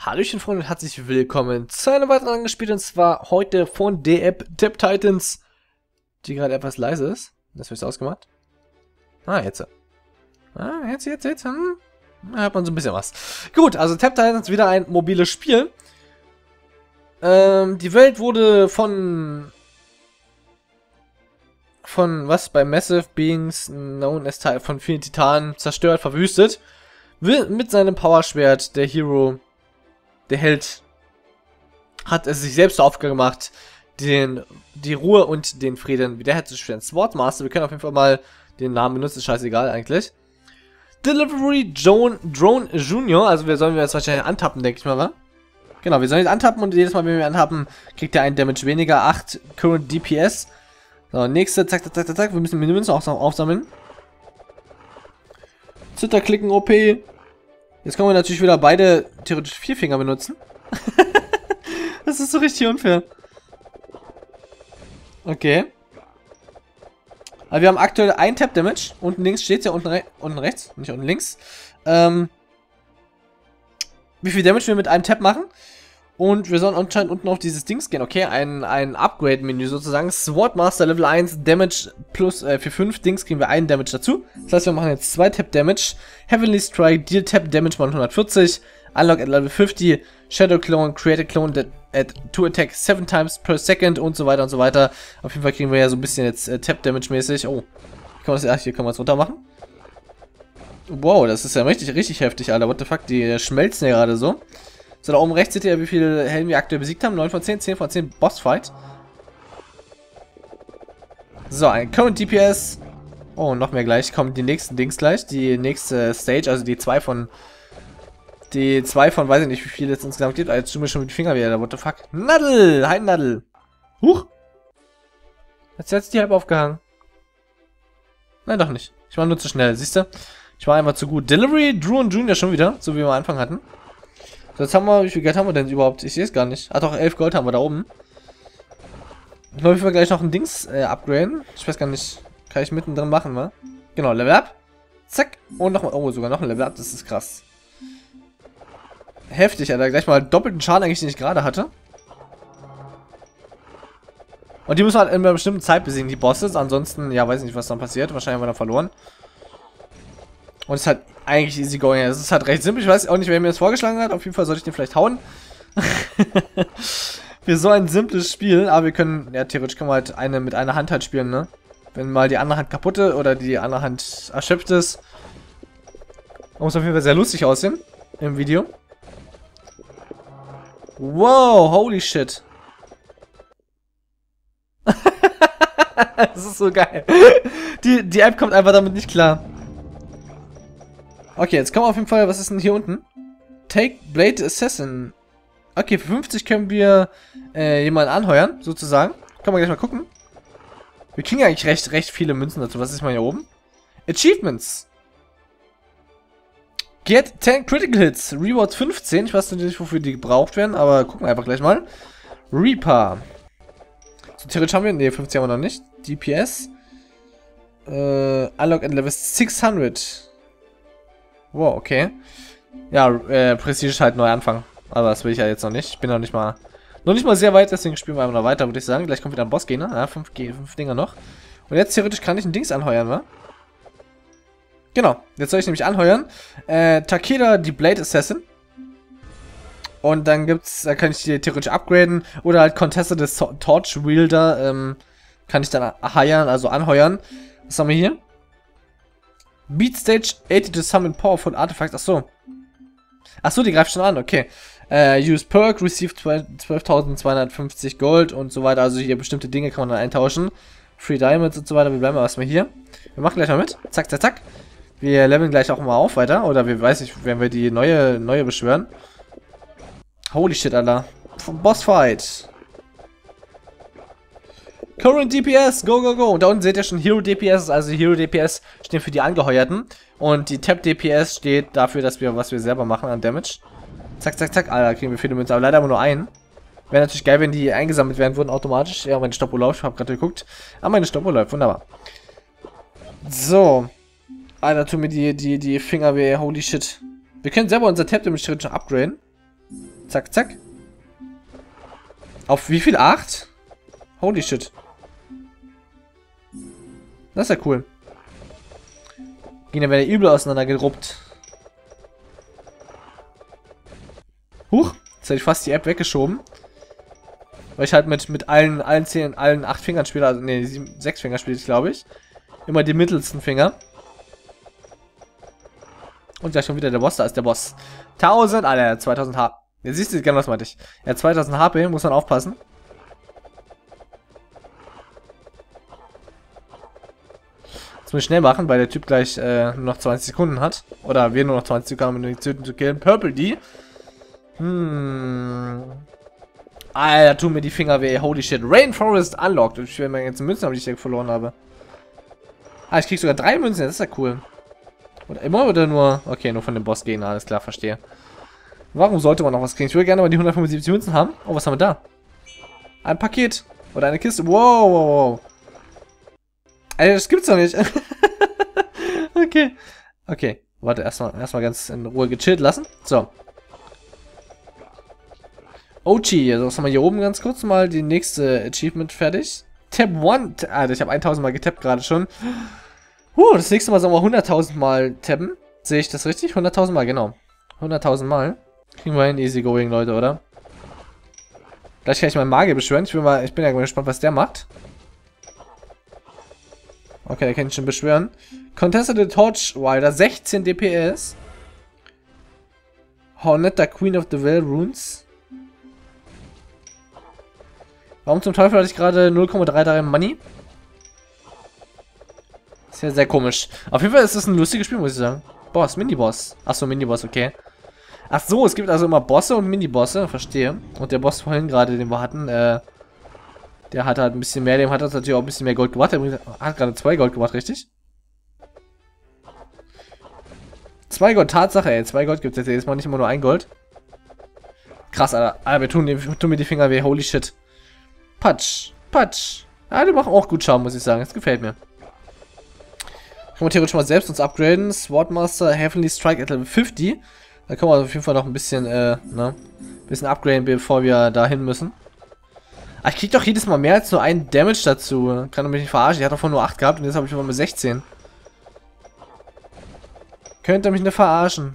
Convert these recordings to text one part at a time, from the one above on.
Hallöchen Freunde und herzlich willkommen zu einer weiteren angespielt, und zwar heute von der App Tap Titans, die gerade etwas leise ist. Das wird ausgemacht. Jetzt. Jetzt. Da hört man so ein bisschen was. Gut, also Tap Titans wieder ein mobiles Spiel. Die Welt wurde von was bei Massive Beings known as Teil von vielen Titanen zerstört, verwüstet. Mit seinem Powerschwert der Hero, der Held, hat es sich selbst zur Aufgabe gemacht, die Ruhe und den Frieden wiederherzustellen. Swordmaster, wir können auf jeden Fall mal den Namen benutzen, ist scheißegal eigentlich. Delivery Drone Junior, also wir sollen jetzt wahrscheinlich antappen, denke ich mal, wa? Genau, wir sollen jetzt antappen und jedes Mal, wenn wir antappen, kriegt er einen Damage weniger, 8 Current DPS. So, nächste, zack, wir müssen Münzen auch aufsammeln. Zitterklicken OP. Jetzt können wir natürlich wieder beide theoretisch 4 Finger benutzen. Das ist so richtig unfair. Okay. Aber wir haben aktuell ein Tap Damage. Unten links steht es ja, unten rechts, nicht unten links. Wie viel Damage wir mit einem Tap machen. Und wir sollen anscheinend unten auf dieses Dings gehen. Okay, ein Upgrade-Menü sozusagen. Swordmaster Level 1 Damage plus für 5 Dings kriegen wir einen Damage dazu. Das heißt, wir machen jetzt 2 Tap Damage. Heavenly Strike, Deal Tap Damage mal 140. Unlock at Level 50. Shadow Clone, Create a Clone that at 2 Attack 7 times per second und so weiter und so weiter. Auf jeden Fall kriegen wir ja so ein bisschen jetzt Tap Damage mäßig. Oh, hier können wir es runter machen. Wow, das ist ja richtig heftig, Alter. What the fuck, die schmelzen ja gerade so. So, da oben rechts seht ihr, wie viele Helden wir aktuell besiegt haben. 9 von 10, 10 von 10 Bossfight. So, ein Current DPS. Oh, noch mehr gleich. Kommen die nächsten Dings gleich. Die nächste Stage, also die zwei von, weiß ich nicht, wie viele es insgesamt gibt. Jetzt tun wir schon mit den Fingern wieder. What the fuck? Nadel! Hein Nadel! Huch! Jetzt hat die halb aufgehangen. Nein, doch nicht. Ich war nur zu schnell, siehst du? Ich war einfach zu gut. Delivery, Drew und Junior schon wieder, so wie wir am Anfang hatten. Jetzt haben wir, wie viel Geld haben wir denn überhaupt? Ich sehe es gar nicht. Ah doch, 11 Gold haben wir da oben. Ich glaube, ich will gleich noch ein Dings upgraden. Ich weiß gar nicht, kann ich mittendrin machen, wa? Genau, Level Up. Zack. Und nochmal, oh, sogar noch ein Level Up, das ist krass. Heftig, Alter. Gleich mal doppelten Schaden eigentlich, den ich gerade hatte. Und die müssen halt in einer bestimmten Zeit besiegen, die Bosses. Ansonsten, ja, weiß ich nicht, was dann passiert. Wahrscheinlich haben wir dann verloren. Und es ist halt eigentlich easy going. Es ist halt recht simpel. Ich weiß auch nicht, wer mir das vorgeschlagen hat. Auf jeden Fall sollte ich den vielleicht hauen. Für so ein simples Spiel. Aber wir können, ja, theoretisch können wir halt mit einer Hand halt spielen, ne? Wenn mal die andere Hand kaputt ist oder die andere Hand erschöpft ist. Muss auf jeden Fall sehr lustig aussehen. Im Video. Wow, holy shit. Das ist so geil. Die App kommt einfach damit nicht klar. Okay, jetzt kommen wir auf jeden Fall, was ist denn hier unten? Take Blade Assassin. Okay, für 50 können wir jemanden anheuern, sozusagen. Können wir gleich mal gucken. Wir kriegen eigentlich recht viele Münzen dazu. Was ist mal hier oben? Achievements. Get 10 Critical Hits. Rewards 15. Ich weiß nicht, wofür die gebraucht werden, aber gucken wir einfach gleich mal. Reaper. So, theoretisch haben wir... Ne, 50 haben wir noch nicht. DPS. Unlock at Level 600. Wow, okay. Ja, Prestige halt neu anfangen. Aber das will ich ja jetzt noch nicht. Ich bin noch nicht mal sehr weit, deswegen spielen wir einfach noch weiter, würde ich sagen. Gleich kommt wieder ein Bossgegner. Ja, 5 Dinger noch. Und jetzt theoretisch kann ich ein Dings anheuern, wa? Genau, jetzt soll ich nämlich anheuern. Takeda, die Blade Assassin. Und dann da kann ich die theoretisch upgraden. Oder halt Contested Torch Wielder, kann ich dann anheuern. Was haben wir hier? Beat Stage 80 to summon powerful artifacts. Achso, die greift schon an, okay. Use Perk, receive 12.250 Gold und so weiter. Also hier bestimmte Dinge kann man dann eintauschen. Free Diamonds und so weiter. Wir bleiben erstmal hier. Wir machen gleich mal mit. Zack, zack, zack. Wir leveln gleich auch mal auf weiter. Oder wir weiß nicht, werden wir die neue beschwören. Holy shit, Alter. Bossfight. Current DPS, go, go, go. Und da unten seht ihr schon Hero DPS, also Hero DPS stehen für die Angeheuerten. Und die Tap DPS steht dafür, dass was wir selber machen an Damage. Zack, zack, zack. Alter, kriegen wir viele Münzen, aber leider aber nur einen. Wäre natürlich geil, wenn die eingesammelt werden würden automatisch. Ja, meine Stoppuhr läuft, ich habe gerade geguckt. Ah, meine Stoppuhr läuft, wunderbar. So. Alter, tun mir die Finger weh, holy shit. Wir können selber unser Tap Damage theoretisch upgraden. Zack, zack. Auf wie viel? 8? Holy shit. Das ist ja cool. Gegner werden übel auseinandergeruppt. Huch, jetzt hätte ich fast die App weggeschoben. Weil ich halt mit allen 8 Fingern spiele, also ne, 6 Finger spiele ich, glaube ich. Immer die mittelsten Finger. Und ja, schon wieder der Boss, da ist der Boss. 1000, Alter, 2000 HP. Jetzt siehst du, genau das meinte ich. Ja, 2000 HP, muss man aufpassen. Das muss ich schnell machen, weil der Typ gleich nur noch 20 Sekunden hat. Oder wir nur noch 20 Sekunden, um die zu killen. Purple D. Alter, tun mir die Finger weh. Holy shit. Rainforest unlocked. Ich will mir jetzt Münzen, aber die ich verloren habe. Ah, ich krieg sogar 3 Münzen. Das ist ja cool. Oder immer oder nur... Okay, nur von dem Boss gehen. Alles klar, verstehe. Warum sollte man noch was kriegen? Ich würde gerne mal die 175 Münzen haben. Oh, was haben wir da? Ein Paket. Oder eine Kiste. Wow, wow, wow. Alter, das gibt's doch nicht. Okay. Okay. Warte, erstmal ganz in Ruhe gechillt lassen. So. Ochi, also was haben wir hier oben ganz kurz mal die nächste Achievement fertig. Tab 1. Alter, ich habe 1000 Mal getappt gerade schon. Das nächste Mal sollen wir 100.000 Mal tappen. Sehe ich das richtig? 100.000 Mal, genau. 100.000 Mal. Kriegen wir hin, easy going, Leute, oder? Gleich kann ich meinen Magier beschwören. Ich bin ja gespannt, was der macht. Okay, der kann ich schon beschwören. Contested the Torch Rider, 16 DPS. Hornetta, Queen of the Well Runes. Warum zum Teufel hatte ich gerade 0,33 Money? Ist ja sehr komisch. Auf jeden Fall ist das ein lustiges Spiel, muss ich sagen. Boss, Miniboss. Achso, Miniboss, okay. Ach so, es gibt also immer Bosse und Minibosse, verstehe. Und der Boss vorhin gerade, den wir hatten, der hat halt ein bisschen mehr, dem hat das natürlich auch ein bisschen mehr Gold gebracht. Der hat gerade 2 Gold gebracht, richtig? 2 Gold, Tatsache, ey. 2 Gold gibt es jetzt jedes Mal, nicht immer nur 1 Gold. Krass, Alter. Alter, wir tun mir die Finger weh, holy shit. Patsch, Patsch. Ja, die machen auch gut Schaum, muss ich sagen. Das gefällt mir. Können wir theoretisch mal selbst uns upgraden. Swordmaster, Heavenly Strike at Level 50. Da können wir auf jeden Fall noch ein bisschen, bisschen upgraden, bevor wir dahin müssen. Aber ich krieg doch jedes Mal mehr als nur einen Damage dazu. Kann doch mich nicht verarschen. Ich hatte davon nur 8 gehabt und jetzt habe ich nur 16. Könnt ihr mich nicht verarschen?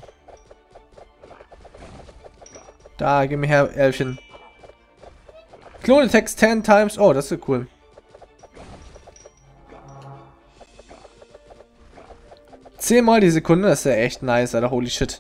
Da, gib mir her, Elfchen. Clone Text 10 times. Oh, das ist cool. 10 Mal die Sekunde, das ist ja echt nice, Alter. Holy shit.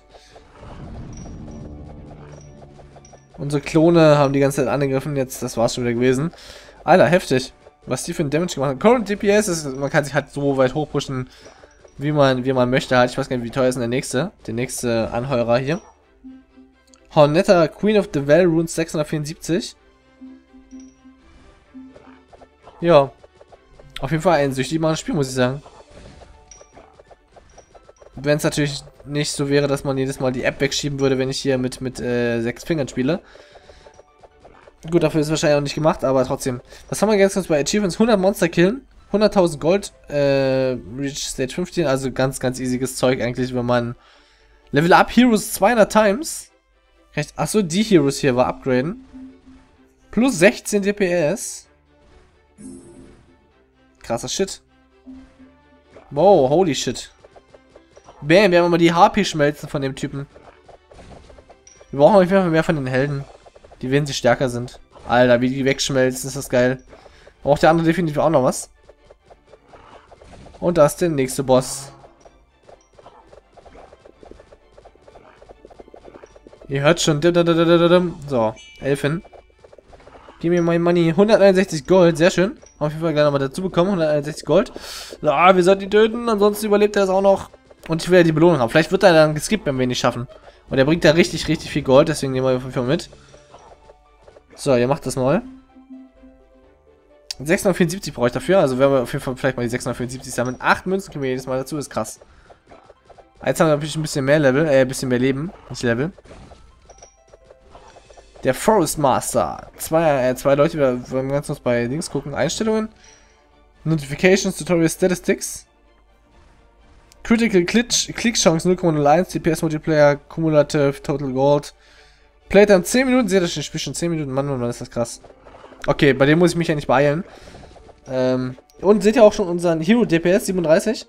Unsere Klone haben die ganze Zeit angegriffen, jetzt, das war's schon wieder gewesen. Alter, heftig. Was die für ein Damage gemacht haben. Current DPS ist, man kann sich halt so weit hochpushen, wie man möchte halt. Ich weiß gar nicht, wie teuer ist denn der nächste Anheurer hier. Hornetta, Queen of the Well Runes 674. Ja. Auf jeden Fall ein süchtig machendes Spiel, muss ich sagen. Wenn es natürlich nicht so wäre, dass man jedes Mal die App wegschieben würde, wenn ich hier mit 6 Fingern spiele. Gut, dafür ist es wahrscheinlich auch nicht gemacht, aber trotzdem. Was haben wir jetzt bei Achievements? 100 Monster killen, 100.000 Gold, Reach Stage 15, also ganz, ganz easyes Zeug eigentlich, wenn man Level Up Heroes 200 times. Achso, die Heroes hier war upgraden. Plus 16 DPS. Krasser Shit. Wow, holy shit. Bam, wir haben mal die HP-Schmelzen von dem Typen. Wir brauchen auf jeden Fall mehr von den Helden. Die, wenn sie stärker sind. Alter, wie die wegschmelzen, ist das geil. Braucht der andere definitiv auch noch was. Und da ist der nächste Boss. Ihr hört schon. So, Elfen. Gib mir mein Money. 161 Gold, sehr schön. Auf jeden Fall gleich nochmal dazu bekommen. 161 Gold. Ja, wir sollten die töten, ansonsten überlebt er es auch noch. Und ich will ja die Belohnung haben. Vielleicht wird er dann geskippt, wenn wir ihn nicht schaffen. Und er bringt da richtig, richtig viel Gold, deswegen nehmen wir auf jeden Fall mit. So, ihr macht das mal. 674 brauche ich dafür, also werden wir auf jeden Fall vielleicht mal die 674 sammeln. 8 Münzen kriegen wir jedes Mal dazu, ist krass. Jetzt haben wir natürlich ein bisschen mehr Level, ein bisschen mehr Leben, nicht Level. Der Forest Master. Zwei Leute, wir wollen ganz kurz bei Links gucken. Einstellungen. Notifications, Tutorial Statistics. Critical Click Chance 0,01, DPS Multiplayer, Cumulative, Total Gold, Playtime 10 Minuten. Seht ihr, ich spiele schon 10 Minuten. Mann, Mann, ist das krass. Okay, bei dem muss ich mich ja nicht beeilen. Und seht ihr auch schon unseren Hero DPS 37?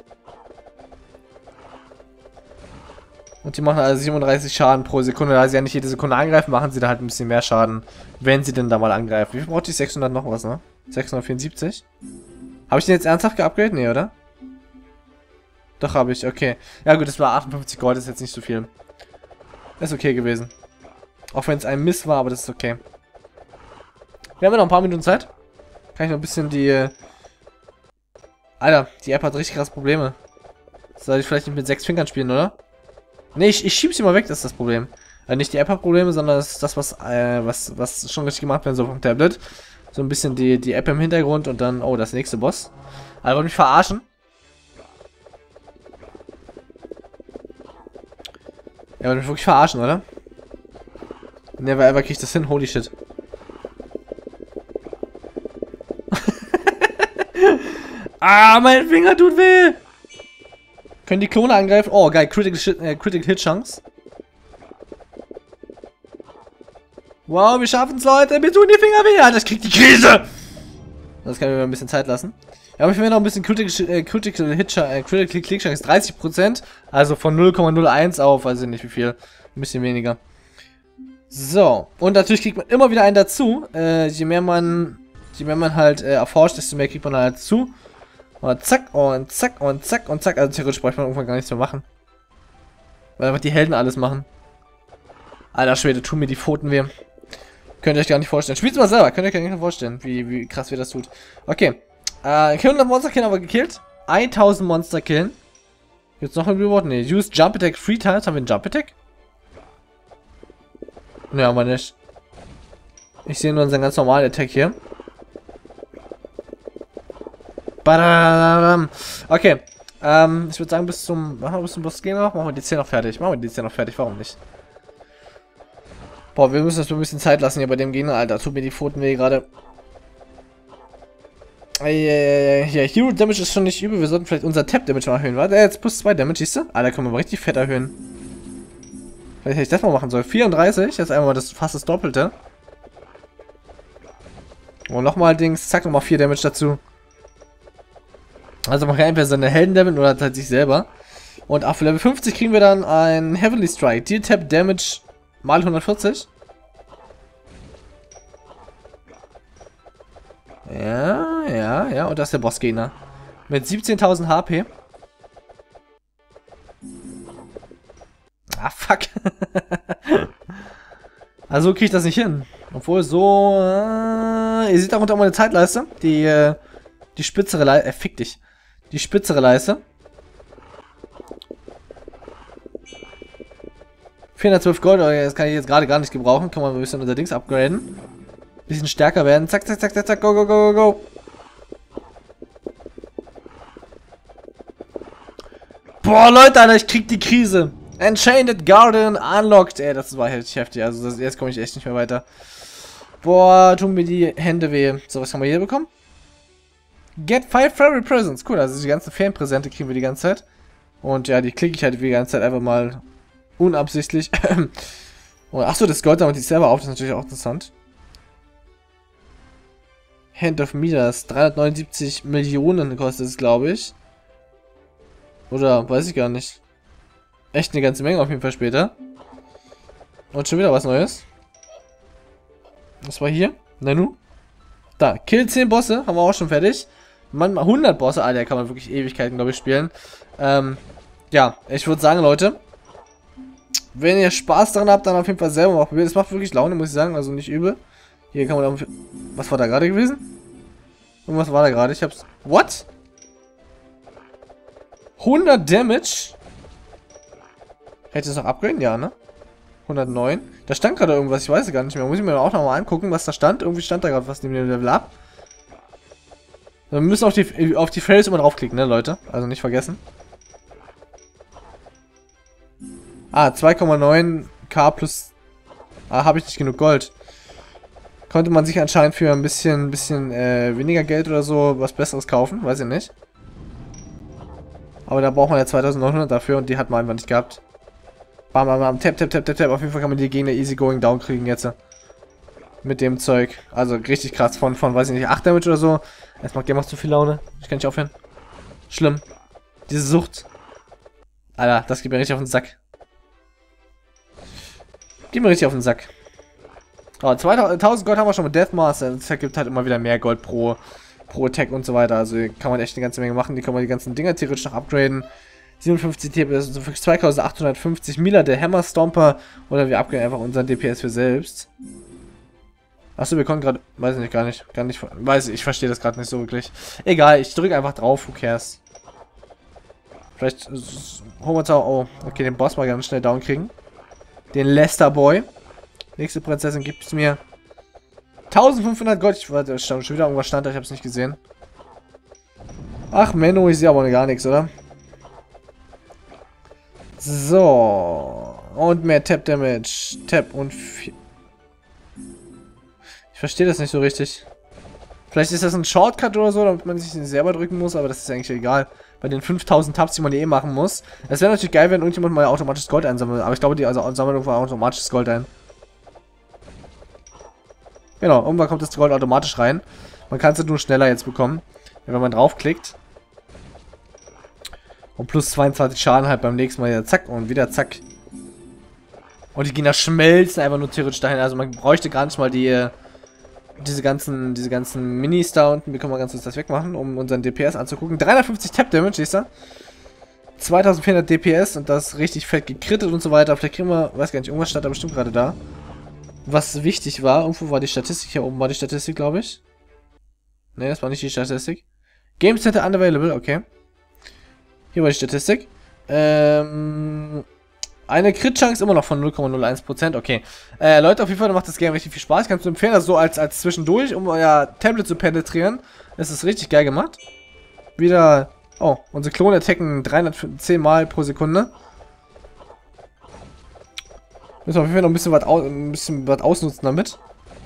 Und die machen also 37 Schaden pro Sekunde. Da sie ja nicht jede Sekunde angreifen, machen sie da halt ein bisschen mehr Schaden, wenn sie denn da mal angreifen. Wie viel braucht die? 600 noch was, ne? 674? Habe ich den jetzt ernsthaft geupgradet? Nee, oder? Doch, habe ich. Okay. Ja gut, das war 58 Gold, das ist jetzt nicht so viel. Ist okay gewesen. Auch wenn es ein Miss war, aber das ist okay. Wir haben ja noch ein paar Minuten Zeit. Kann ich noch ein bisschen die... Alter, die App hat richtig krass Probleme. Soll ich vielleicht nicht mit 6 Fingern spielen, oder? Ne, ich schieb sie mal weg, das ist das Problem. Nicht die App hat Probleme, sondern das ist das, was schon richtig gemacht wird, so vom Tablet. So ein bisschen die App im Hintergrund und dann, oh, das nächste Boss. Alter, wollt mich verarschen? Er wollt mich wirklich verarschen, oder? Never ever krieg ich das hin, holy shit. Ah, mein Finger tut weh! Können die Klone angreifen? Oh, geil. Critical Hit Chance. Wow, wir schaffen's, Leute. Mir tun die Finger weh. Alter, ich krieg die Krise. Das kann mir ein bisschen Zeit lassen. Ja, aber ich will noch ein bisschen Critical Click Chance. 30%. Also von 0,01 auf, weiß ich nicht wie viel. Ein bisschen weniger. So. Und natürlich kriegt man immer wieder einen dazu. Je mehr man halt erforscht, desto mehr kriegt man halt dazu. Und zack, und zack, und zack, und zack. Also theoretisch bräuchte man irgendwann gar nichts mehr machen. Weil einfach die Helden alles machen. Alter Schwede, tun mir die Pfoten weh. Könnt ihr euch gar nicht vorstellen. Spielt's mal selber, könnt ihr euch gar nicht vorstellen, wie krass wir das tut. Okay. 100 Monster killen aber gekillt. 1000 Monster killen. Gibt's noch ein Reward? Ne, use Jump Attack 3 times. Haben wir einen Jump Attack? Ne, haben wir nicht. Ich sehe nur unseren ganz normalen Attack hier. Okay. Ich würde sagen, bis zum Boss gehen noch. Machen wir die 10 noch fertig. Warum nicht? Boah, wir müssen das ein bisschen Zeit lassen hier bei dem Gegner, Alter. Tut mir die Pfoten weh gerade. Ja, Hero Damage ist schon nicht übel. Wir sollten vielleicht unser Tap Damage mal erhöhen. Warte, jetzt plus 2 Damage, siehst du? Alter, können wir mal richtig fett erhöhen. Vielleicht hätte ich das mal machen sollen. 34, jetzt einmal fast das Doppelte. Und nochmal Dings, zack, nochmal 4 Damage dazu. Also man kann entweder seine Helden leveln oder halt sich selber. Und auf Level 50 kriegen wir dann ein Heavenly Strike. Deal Tap Damage mal 140. Ja. Und das ist der Bossgegner. Mit 17.000 HP. Ah, fuck. Also kriege ich das nicht hin. Obwohl so... ihr seht darunter mal eine Zeitleiste. Die spitzere Leiste... fick dich. Die spitzere Leiste. 412 Gold, das kann ich jetzt gerade gar nicht gebrauchen. Kann man ein bisschen unser Dings upgraden. Bisschen stärker werden. Zack, zack, zack, zack, zack, go, go, go, go, go. Boah, Leute, Alter, ich krieg die Krise. Enchanted Garden unlocked. Ey, das war heftig, heftig. Also jetzt komme ich echt nicht mehr weiter. Boah, tun mir die Hände weh. So, was haben wir hier bekommen? Get 5 Fairy Presents. Cool, also die ganzen Ferienpräsente kriegen wir die ganze Zeit. Und ja, die klicke ich halt die ganze Zeit einfach mal unabsichtlich. Achso, das Gold damit die selber auf. Das ist natürlich auch interessant. Hand of Midas. 379 Millionen kostet es, glaube ich. Oder, weiß ich gar nicht. Echt eine ganze Menge auf jeden Fall später. Und schon wieder was Neues. Was war hier? Nanu. Da, Kill 10 Bosse. Haben wir auch schon fertig. Manchmal 100 Bosse. Alter, kann man wirklich Ewigkeiten, glaube ich, spielen. Ja, ich würde sagen, Leute. Wenn ihr Spaß daran habt, dann auf jeden Fall selber mal probieren. Es macht wirklich Laune, muss ich sagen. Also nicht übel. Hier kann man auch... Was war da gerade gewesen? Irgendwas war da gerade. Ich hab's... What? 100 Damage? Hätte es noch upgraden? Ja, ne? 109. Da stand gerade irgendwas. Ich weiß es gar nicht mehr. Muss ich mir auch noch mal angucken, was da stand. Irgendwie stand da gerade was neben dem Level ab. Wir müssen auf die Fairies immer draufklicken, ne, Leute? Also nicht vergessen. Ah, 2,9k plus... Ah, habe ich nicht genug Gold. Konnte man sich anscheinend für ein bisschen weniger Geld oder so was Besseres kaufen. Weiß ich nicht. Aber da braucht man ja 2900 dafür und die hat man einfach nicht gehabt. Bam, bam, bam. Tap, tap, tap, tap, tap. Auf jeden Fall kann man die Gegner easy going down kriegen jetzt. Mit dem Zeug. Also richtig krass. Von weiß ich nicht, 8 Damage oder so. Es macht Game auch zu viel Laune. Ich kann nicht aufhören. Schlimm. Diese Sucht. Alter, das geht mir richtig auf den Sack. Geht mir richtig auf den Sack. Aber 2000 Gold haben wir schon mit Deathmaster. Das ergibt halt immer wieder mehr Gold pro Attack und so weiter. Also hier kann man echt eine ganze Menge machen. Die kann man die ganzen Dinger theoretisch noch upgraden. 57 DPS, also für 2850 Mila, der Hammer Stomper. Oder wir upgraden einfach unseren DPS für selbst. Achso, wir konnten gerade, weiß ich nicht, gar nicht, weiß ich verstehe das gerade nicht so wirklich. Egal, ich drücke einfach drauf, who cares. Vielleicht holen wir uns auch, oh, okay, den Boss mal ganz schnell down kriegen. Den Lester Boy. Nächste Prinzessin gibt es mir. 1500 Gold, ich warte, schon wieder irgendwas stand da, ich habe es nicht gesehen. Ach, Menno, ich sehe aber gar nichts, oder? So. Und mehr Tap Damage. Tap und 4. Ich verstehe das nicht so richtig. Vielleicht ist das ein Shortcut oder so, damit man sich den selber drücken muss, aber das ist eigentlich egal. Bei den 5000 Tabs, die man eh machen muss. Es wäre natürlich geil, wenn irgendjemand mal automatisch Gold einsammelt. Aber ich glaube, die sammeln irgendwann automatisch Gold ein. Genau, irgendwann kommt das Gold automatisch rein. Man kann es nur schneller jetzt bekommen, wenn man draufklickt. Und plus 22 Schaden halt beim nächsten Mal wieder zack und wieder zack. Und die Gegner schmelzen einfach nur theoretisch dahin. Also man bräuchte gar nicht mal diese ganzen Minis da unten. Wir können mal ganz kurz das wegmachen, um unseren DPS anzugucken. 350 Tap Damage, siehst du? 2400 DPS und das richtig fett gekrittet und so weiter. Vielleicht kriegen wir, weiß gar nicht, irgendwas stand da bestimmt gerade da. Was wichtig war, irgendwo war die Statistik, hier oben war die Statistik, glaube ich. Ne, das war nicht die Statistik. Game Center unavailable, okay. Hier war die Statistik. Eine Crit-Chance immer noch von 0,01%, okay. Leute, auf jeden Fall macht das Game richtig viel Spaß. Kannst du empfehlen, das so als zwischendurch, um euer Tablet zu penetrieren. Das ist richtig geil gemacht. Wieder, oh, unsere Klone attacken 310 Mal pro Sekunde. Müssen wir auf jeden Fall noch ein bisschen was ausnutzen damit.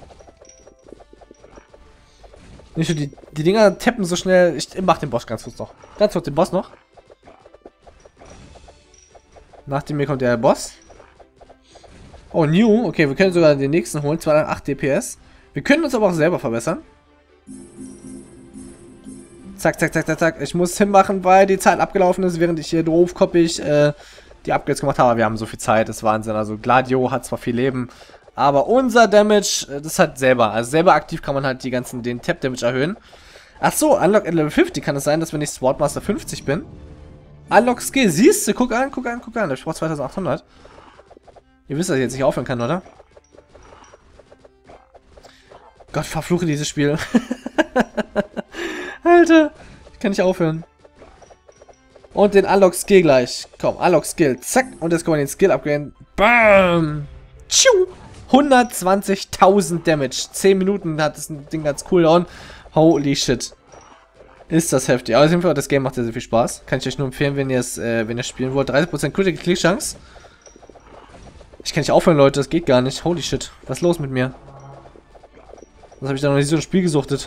Nicht nur die Dinger tappen so schnell. Ich mach den Boss ganz kurz noch. Ganz kurz den Boss noch. Nach dem mir kommt der Boss. Oh, New. Okay, wir können sogar den nächsten holen. 208 DPS. Wir können uns aber auch selber verbessern. Zack, zack, zack, zack, zack. Ich muss hinmachen, weil die Zeit abgelaufen ist, während ich hier doofkoppig die Upgrades gemacht habe. Wir haben so viel Zeit, das ist Wahnsinn. Also Gladio hat zwar viel Leben, aber unser Damage, das hat selber. Also selber aktiv kann man halt den Tap Damage erhöhen. Ach so, Unlock at Level 50 kann es sein, dass wenn ich Swordmaster 50 bin. Unlock Skill, siehst du? Guck an, guck an, guck an. Ich brauche 2800. Ihr wisst, dass ich jetzt nicht aufhören kann, oder? Gott, verfluche dieses Spiel. Alter, ich kann nicht aufhören. Und den Unlock Skill gleich. Komm, Unlock Skill. Zack. Und jetzt können wir den Skill upgraden. Bam. Tschiu. 120.000 Damage. 10 Minuten hat das Ding ganz cool down. Holy shit. Ist das heftig. Aber auf jeden Fall, das Game macht sehr, sehr viel Spaß. Kann ich euch nur empfehlen, wenn ihr es spielen wollt. 30% Critical Click Chance. Ich kann nicht aufhören, Leute. Das geht gar nicht. Holy shit. Was ist los mit mir? Was habe ich da noch nicht so ein Spiel gesuchtet?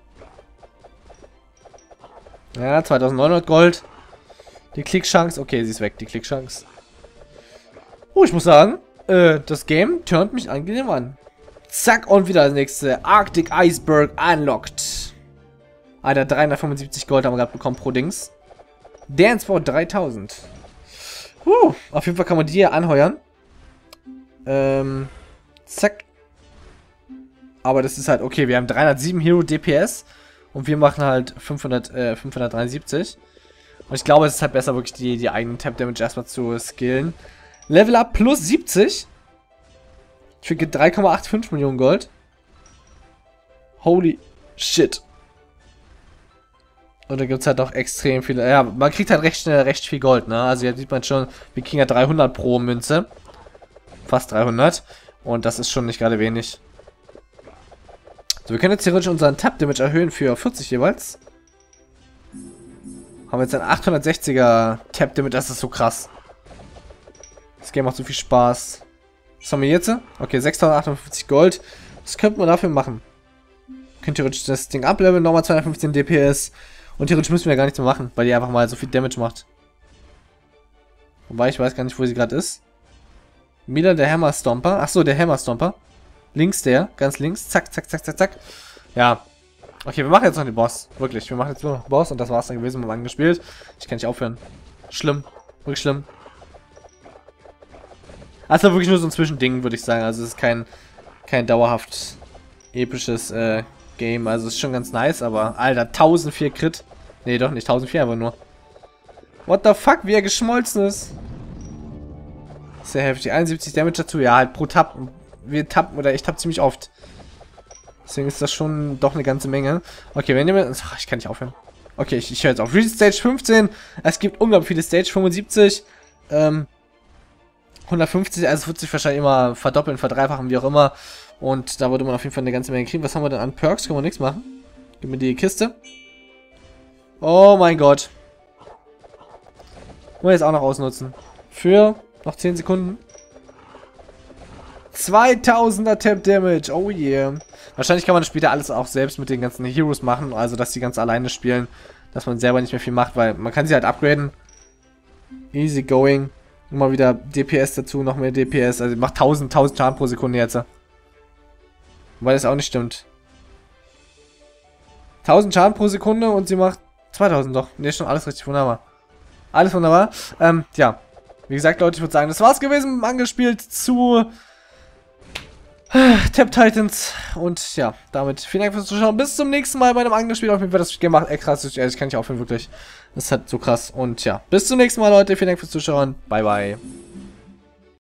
Ja, 2900 Gold. Die Klickchance. Okay, sie ist weg, die Klickchance. Oh, ich muss sagen, das Game turnt mich angenehm an. Zack, und wieder das nächste. Arctic Iceberg unlocked. Alter, 375 Gold haben wir gerade bekommen pro Dings. Dance for 3000. Auf jeden Fall kann man die hier anheuern. Zack. Aber das ist halt, okay, wir haben 307 Hero DPS. Und wir machen halt 573. Und ich glaube, es ist halt besser, wirklich die eigenen Tap Damage erstmal zu skillen. Level Up plus 70. Für 3,85 Millionen Gold. Holy shit. Und da gibt es halt auch extrem viele. Ja, man kriegt halt recht schnell recht viel Gold, ne? Also jetzt sieht man schon, wir kriegen ja 300 pro Münze. Fast 300. Und das ist schon nicht gerade wenig. So, wir können jetzt theoretisch unseren Tap Damage erhöhen für 40 jeweils. Haben wir jetzt ein 860er Tap Damage, das ist so krass. Das Game macht so viel Spaß. Was haben wir jetzt? Okay, 6058 Gold. Was könnte man dafür machen? Könnt theoretisch das Ding ableveln, nochmal 215 DPS. Und theoretisch müssen wir ja gar nichts mehr machen, weil die einfach mal so viel Damage macht. Wobei, ich weiß gar nicht, wo sie gerade ist. Wieder der Hammer Stomper. Achso, der Hammer Stomper. Links der. Ganz links. Zack, zack, zack, zack, zack. Ja. Okay, wir machen jetzt noch den Boss. Wirklich. Wir machen jetzt nur noch den Boss und das war's dann gewesen. Wir haben angespielt. Ich kann nicht aufhören. Schlimm. Wirklich schlimm. Also wirklich nur so ein Zwischending, würde ich sagen. Also es ist kein dauerhaft episches Game. Also es ist schon ganz nice, aber Alter, 1004 Crit. Nee, doch nicht. 1004 aber nur. What the fuck, wie er geschmolzen ist. Sehr heftig. 71 Damage dazu. Ja, halt pro Tap. Wir tappen, oder ich tapp ziemlich oft. Deswegen ist das schon doch eine ganze Menge. Okay, wenn ihr... Ach, ich kann nicht aufhören. Okay, ich höre jetzt auf. Stage 15. Es gibt unglaublich viele Stage. 75. 150. Also es wird sich wahrscheinlich immer verdoppeln, verdreifachen, wie auch immer. Und da würde man auf jeden Fall eine ganze Menge kriegen. Was haben wir denn an Perks? Können wir nichts machen. Gib mir die Kiste. Oh mein Gott. Wollen wir jetzt auch noch ausnutzen. Für noch 10 Sekunden. 2000er Tap Damage. Oh yeah. Wahrscheinlich kann man später alles auch selbst mit den ganzen Heroes machen. Also, dass die ganz alleine spielen. Dass man selber nicht mehr viel macht, weil man kann sie halt upgraden. Easy going. Immer wieder DPS dazu, noch mehr DPS. Also, macht 1000 Schaden pro Sekunde jetzt. Wobei das auch nicht stimmt. 1000 Schaden pro Sekunde und sie macht 2000 doch. Ne, schon alles richtig wunderbar. Alles wunderbar. Ja. Wie gesagt, Leute, ich würde sagen, das war's gewesen. Angespielt zu Tap Titans. Und ja, damit vielen Dank fürs Zuschauen. Bis zum nächsten Mal bei einem Angespielt. Auf jeden Fall das gemacht. Krass, ich kann nicht aufhören, wirklich. Das ist halt so krass. Und ja, bis zum nächsten Mal, Leute. Vielen Dank fürs Zuschauen. Bye, bye.